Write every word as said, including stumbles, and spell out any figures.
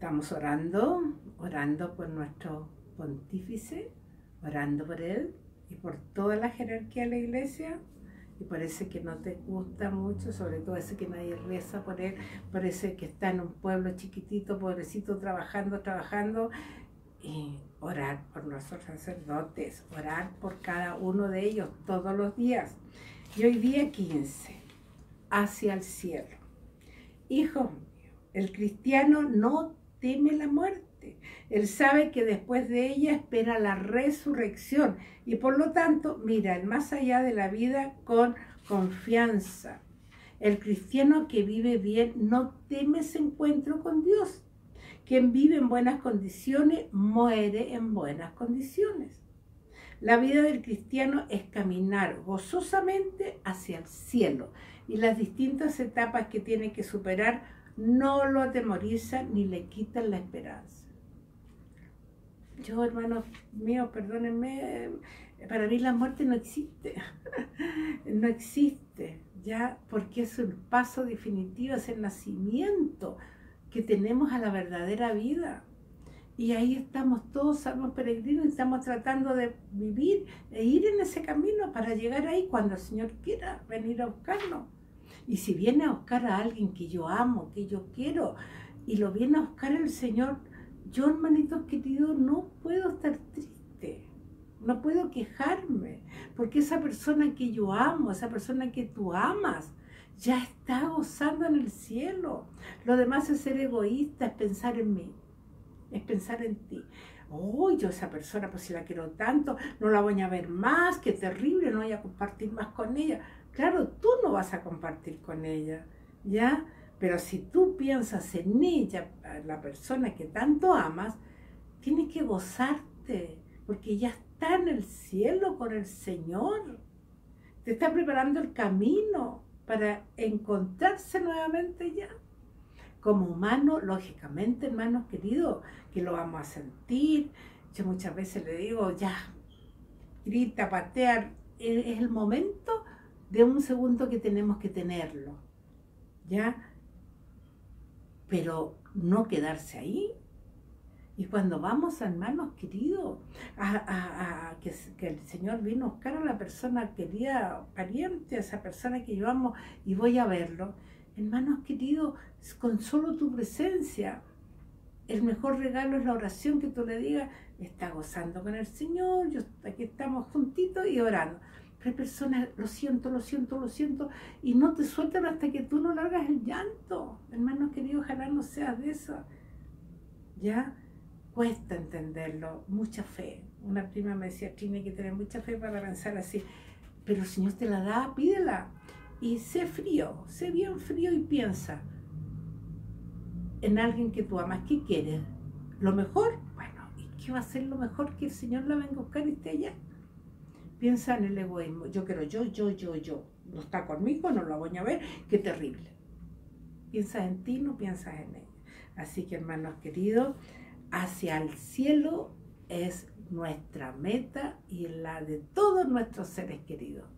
Estamos orando, orando por nuestro pontífice, orando por él y por toda la jerarquía de la iglesia. Y por ese que no te gusta mucho, sobre todo ese que nadie reza por él, por ese que está en un pueblo chiquitito, pobrecito, trabajando, trabajando. Y orar por nuestros sacerdotes, orar por cada uno de ellos todos los días. Y hoy día quince, hacia el cielo. Hijo mío, el cristiano no teme la muerte. Él sabe que después de ella espera la resurrección y por lo tanto mira el más allá de la vida con confianza. El cristiano que vive bien no teme ese encuentro con Dios. Quien vive en buenas condiciones muere en buenas condiciones. La vida del cristiano es caminar gozosamente hacia el cielo y las distintas etapas que tiene que superar no lo atemorizan ni le quitan la esperanza. Yo, hermanos míos, perdónenme, para mí la muerte no existe, no existe, ya, porque es un paso definitivo, es el nacimiento que tenemos a la verdadera vida. Y ahí estamos todos, somos peregrinos, y estamos tratando de vivir e ir en ese camino para llegar ahí cuando el Señor quiera venir a buscarnos. Y si viene a buscar a alguien que yo amo, que yo quiero, y lo viene a buscar el Señor, yo, hermanitos queridos, no puedo estar triste, no puedo quejarme, porque esa persona que yo amo, esa persona que tú amas, ya está gozando en el cielo. Lo demás es ser egoísta, es pensar en mí, es pensar en ti. Oh, yo esa persona, pues si la quiero tanto, no la voy a ver más, qué terrible, no voy a compartir más con ella. Claro, tú no vas a compartir con ella, ¿ya? Pero si tú piensas en ella, la persona que tanto amas, tienes que gozarte, porque ya está en el cielo con el Señor. Te está preparando el camino para encontrarse nuevamente ya. Como humano, lógicamente, hermanos queridos, que lo vamos a sentir. Yo muchas veces le digo, ya, grita, patea, es el momento de un segundo que tenemos que tenerlo, ¿ya? Pero no quedarse ahí. Y cuando vamos, hermanos queridos, a, a, a que, que el Señor vino a buscar a la persona querida, pariente, a esa persona que llevamos, y voy a verlo, hermanos queridos, con solo tu presencia, el mejor regalo es la oración que tú le digas, está gozando con el Señor, yo, aquí estamos juntitos y orando. Pero hay personas, lo siento, lo siento, lo siento, y no te sueltan hasta que tú no largas el llanto. Hermanos queridos, ojalá no seas de eso. ¿Ya? Cuesta entenderlo, mucha fe. Una prima me decía, tiene que tener mucha fe para pensar así. Pero el Señor te la da, pídela. Y sé frío, sé bien frío y piensa en alguien que tú amas. ¿Qué quieres? ¿Lo mejor? Bueno, ¿y qué va a ser lo mejor? Que el Señor la venga a buscar y esté allá. Piensa en el egoísmo. Yo quiero yo, yo, yo, yo. No está conmigo, no lo voy a ver. Qué terrible. Piensas en ti, no piensas en ella. Así que, hermanos queridos, hacia el cielo es nuestra meta y la de todos nuestros seres queridos.